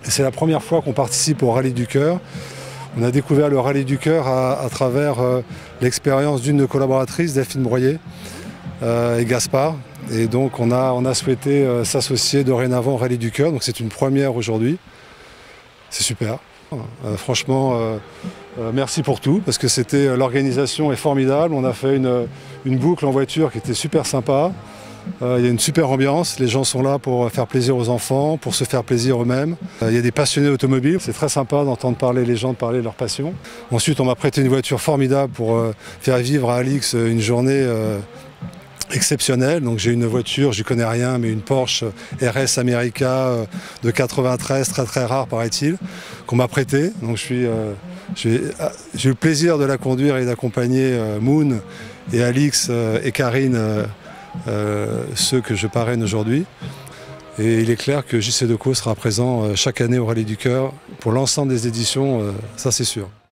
C'est la première fois qu'on participe au Rallye du Cœur. On a découvert le Rallye du Cœur à travers l'expérience d'une de nos collaboratrices, Delphine Broyer et Gaspard. Et donc on a souhaité s'associer dorénavant au Rallye du Cœur. Donc c'est une première aujourd'hui. C'est super. Franchement, merci pour tout, parce que l'organisation est formidable. On a fait une boucle en voiture qui était super sympa. Il y a une super ambiance, les gens sont là pour faire plaisir aux enfants, pour se faire plaisir eux-mêmes. Il y a des passionnés automobiles, c'est très sympa d'entendre parler les gens, de parler de leur passion. Ensuite, on m'a prêté une voiture formidable pour faire vivre à Alix une journée exceptionnelle. Donc j'ai une voiture, j'y connais rien, mais une Porsche RS America de 93, très très rare paraît-il, qu'on m'a prêtée. Donc j'ai eu le plaisir de la conduire et d'accompagner Moon et Alix et Karine, ceux que je parraine aujourd'hui. Et il est clair que JC Decaux sera présent chaque année au Rallye du Cœur pour l'ensemble des éditions, ça c'est sûr.